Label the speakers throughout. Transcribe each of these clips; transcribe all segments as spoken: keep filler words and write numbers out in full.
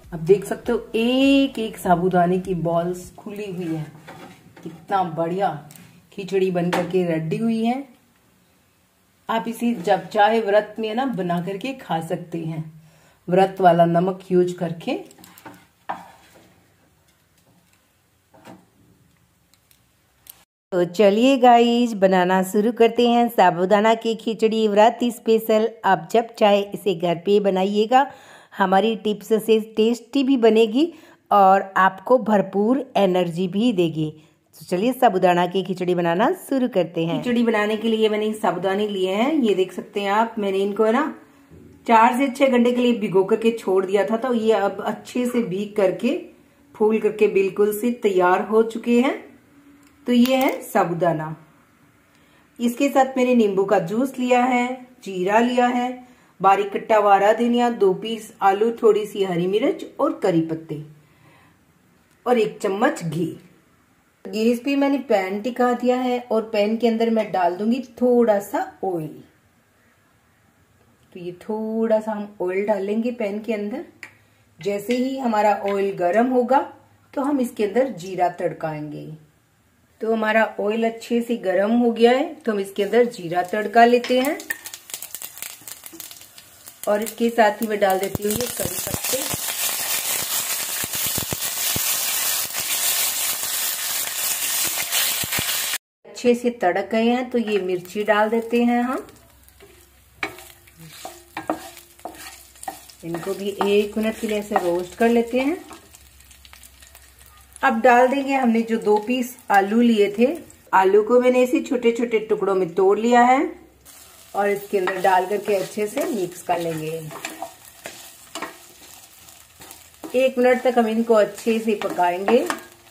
Speaker 1: अब देख सकते हो एक एक साबूदाने की बॉल्स खुली हुई है। कितना बढ़िया खिचड़ी बन करके रेडी हुई है। आप इसे जब चाहे व्रत में ना बना करके खा सकते हैं, व्रत वाला नमक यूज करके।
Speaker 2: तो चलिए गाइस बनाना शुरू करते हैं साबूदाना की खिचड़ी व्रत स्पेशल। आप जब चाहे इसे घर पे बनाइएगा, हमारी टिप्स से टेस्टी भी बनेगी और आपको भरपूर एनर्जी भी देगी। तो चलिए साबूदाना की खिचड़ी बनाना शुरू करते हैं।
Speaker 1: खिचड़ी बनाने के लिए मैंने साबूदाने लिए हैं, ये देख सकते हैं आप। मैंने इनको है ना चार से छह घंटे के लिए भिगो करके छोड़ दिया था, तो ये अब अच्छे से भीग करके फूल करके बिल्कुल से तैयार हो चुके हैं। तो ये है साबूदाना। इसके साथ मैंने नींबू का जूस लिया है, जीरा लिया है, बारीक कट्टा वारा धनिया, दो पीस आलू, थोड़ी सी हरी मिर्च और करी पत्ते और एक चम्मच घी। गैस पे मैंने पैन टिका दिया है और पैन के अंदर मैं डाल दूंगी थोड़ा सा ऑयल। तो ये थोड़ा सा हम ऑयल डालेंगे पैन के अंदर। जैसे ही हमारा ऑयल गर्म होगा तो हम इसके अंदर जीरा तड़काएंगे। तो हमारा ऑयल अच्छे से गर्म हो गया है, तो हम इसके अंदर जीरा तड़का लेते हैं और इसके साथ ही मैं डाल देती हूँ ये करी पत्ते। अच्छे से तड़क गए हैं तो ये मिर्ची डाल देते हैं हम। इनको भी एक मिनट के लिए ऐसे रोस्ट कर लेते हैं। अब डाल देंगे हमने जो दो पीस आलू लिए थे। आलू को मैंने इसे छोटे छोटे टुकड़ों में तोड़ लिया है और इसके अंदर डाल करके अच्छे से मिक्स कर लेंगे। एक मिनट तक हम इनको अच्छे से पकाएंगे।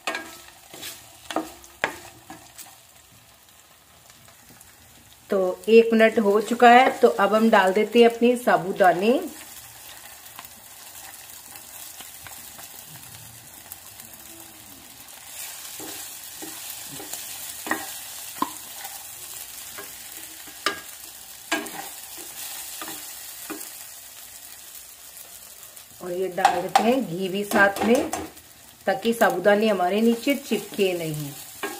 Speaker 1: तो एक मिनट हो चुका है, तो अब हम डाल देते हैं अपने साबूदाने। और ये डाल देते हैं घी भी साथ में, ताकि साबूदाने हमारे नीचे चिपके नहीं।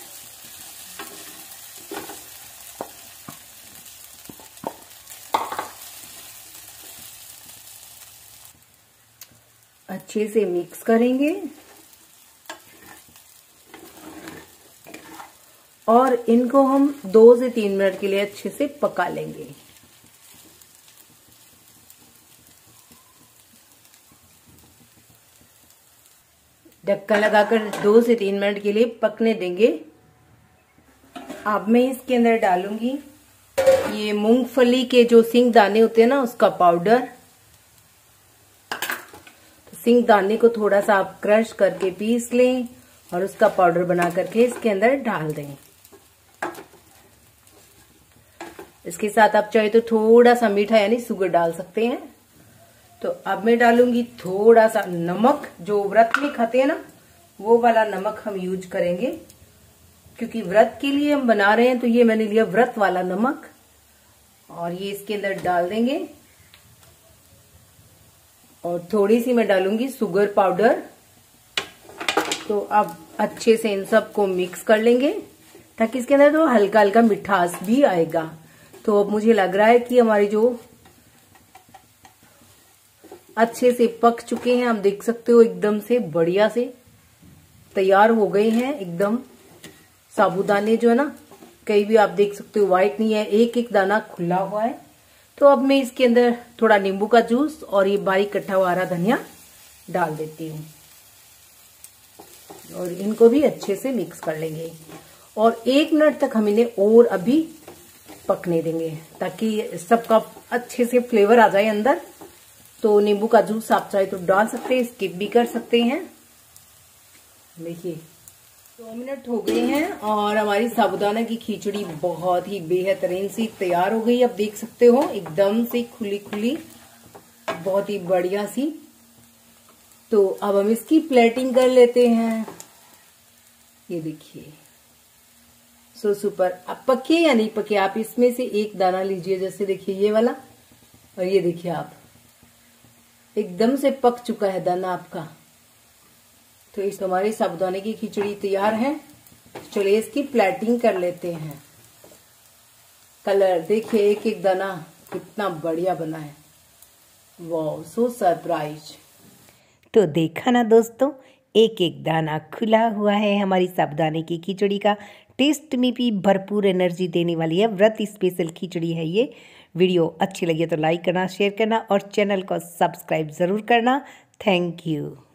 Speaker 1: अच्छे से मिक्स करेंगे और इनको हम दो से तीन मिनट के लिए अच्छे से पका लेंगे। ढक्कन लगाकर दो से तीन मिनट के लिए पकने देंगे। अब मैं इसके अंदर डालूंगी ये मूंगफली के जो सिंग दाने होते हैं ना, उसका पाउडर। तो सिंग दाने को थोड़ा सा आप क्रश करके पीस लें और उसका पाउडर बना करके इसके अंदर डाल दें। इसके साथ आप चाहे तो थोड़ा सा मीठा यानी शुगर डाल सकते हैं। तो अब मैं डालूंगी थोड़ा सा नमक। जो व्रत में खाते हैं ना, वो वाला नमक हम यूज करेंगे, क्योंकि व्रत के लिए हम बना रहे हैं। तो ये मैंने लिया व्रत वाला नमक और ये इसके अंदर डाल देंगे। और थोड़ी सी मैं डालूंगी शुगर पाउडर। तो अब अच्छे से इन सब को मिक्स कर लेंगे, ताकि इसके अंदर तो हल्का हल्का मिठास भी आएगा। तो अब मुझे लग रहा है कि हमारी जो अच्छे से पक चुके हैं, आप देख सकते हो एकदम से बढ़िया से तैयार हो गए हैं। एकदम साबूदाने जो है ना, कहीं भी आप देख सकते हो व्हाइट नहीं है, एक एक दाना खुला हुआ है। तो अब मैं इसके अंदर थोड़ा नींबू का जूस और ये बारीक कटा हुआ हरा धनिया डाल देती हूँ और इनको भी अच्छे से मिक्स कर लेंगे। और एक मिनट तक हम इन्हें और अभी पकने देंगे, ताकि सबका अच्छे से फ्लेवर आ जाए अंदर। तो नींबू का जूस आप चाहे तो डाल सकते हैं, स्किप भी कर सकते हैं। देखिए दो मिनट हो गए हैं और हमारी साबूदाना की खिचड़ी बहुत ही बेहतरीन सी तैयार हो गई। आप देख सकते हो एकदम से खुली खुली, बहुत ही बढ़िया सी। तो अब हम इसकी प्लेटिंग कर लेते हैं। ये देखिए सो सुपर। अब पके या नहीं पके, आप इसमें से एक दाना लीजिए। जैसे देखिए ये वाला, और ये देखिए आप एकदम से पक चुका है दाना आपका। तो इस हमारी साबूदाने की खिचड़ी तैयार है। चलिए इसकी प्लेटिंग कर लेते हैं। कलर देखिए, एक एक दाना कितना बढ़िया बना है। वाह, सो सरप्राइज।
Speaker 2: तो देखा ना दोस्तों, एक एक दाना खुला हुआ है हमारी साबूदाने की खिचड़ी का। टेस्ट में भी भरपूर एनर्जी देने वाली है। व्रत स्पेशल खिचड़ी है ये। वीडियो अच्छी लगी तो लाइक करना, शेयर करना और चैनल को सब्सक्राइब ज़रूर करना। Thank you.